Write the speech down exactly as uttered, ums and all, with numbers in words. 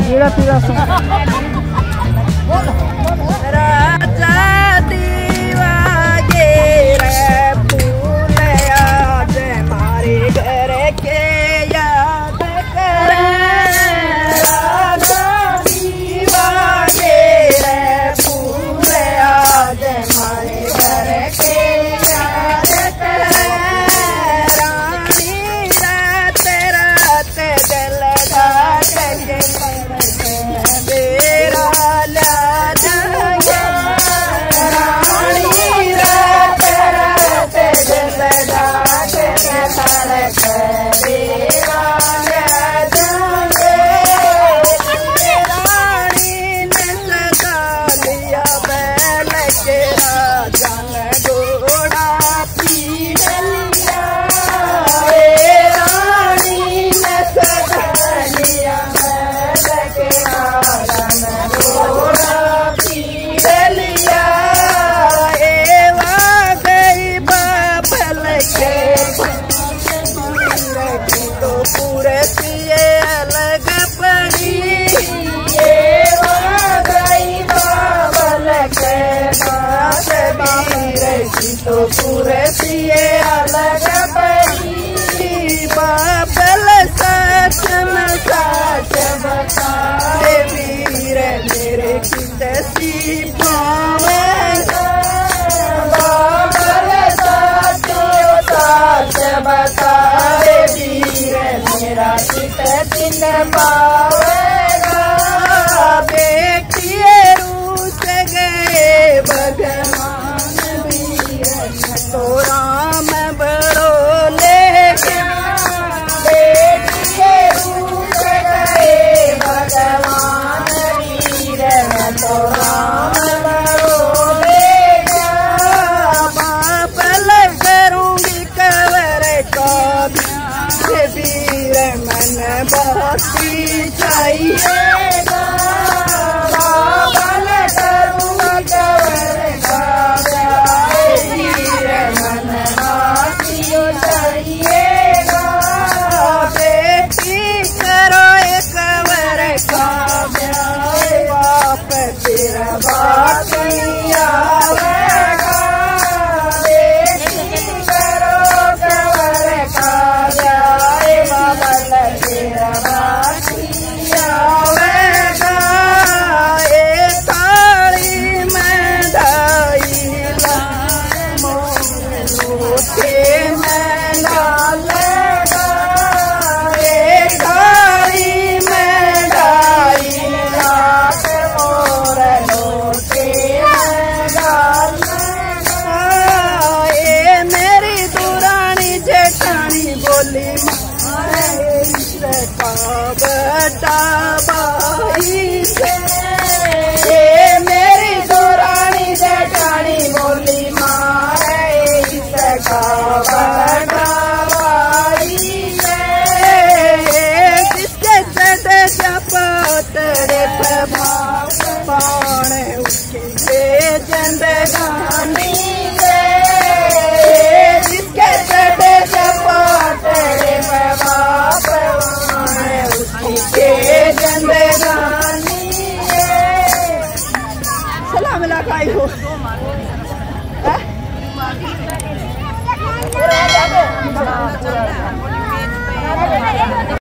पीड़ा पीड़ा सुन राजा दीवा गे फूल आज हमारे घर के याद करे। राजा दीवा गे फूल आज हमारे घर के याद करे। रानी रात रात जल घाट के मेरा लाडा रानी रात रात जल घाट के सड़क मेरा लाडा रानी ने सजा लिया बैल के राजा ने घोड़ा पीट लिया। रानी ने सजा लिया बैल के राजा ने घोड़ा पीट लिया। एवा गई बाबल के तो पूरे पिए अलग पड़ी। एवा गई बाबल के बात भी तो पूरे पिए अलग पड़ी। बाबल सच में सच बता वीर मेरे किसी पावेगा। बाबल सच सच बता वीर मेरा किसी न पावेगा। बेटिए रूस गए भगवान वीर तो राम बड़ो ले बेटिए रूस गए भगवान वीर तो राम बड़ो ले बाबल करूंगी कवर का वीर मन बहती चाहिएगा। बाबल करूंगी कवर का वीर मन बहती चाहिएगा। बेटी करो एक कवर का बाप तेरा बात नहीं आवेगा। बेटी करो कवर का बाबल तेरा बात नहीं आवेगा। ए थाली में ढाई लाख मोर लोटे में डालेगा। ए थाली में ढाई लाख मोर लोटे में डालेगा। ए मेरी दुरानी जेठानी बोली का बेटा भाई से। ये मेरी दुरानी जेठानी बोली मारे इसका बेटा भाई से। जिसके चढ़े चपतरे पे पाने उसके जिंदगानी से। जिसके चढ़े चपतरे पे बाप उसके जिंदगानी सलाम लगाई हो।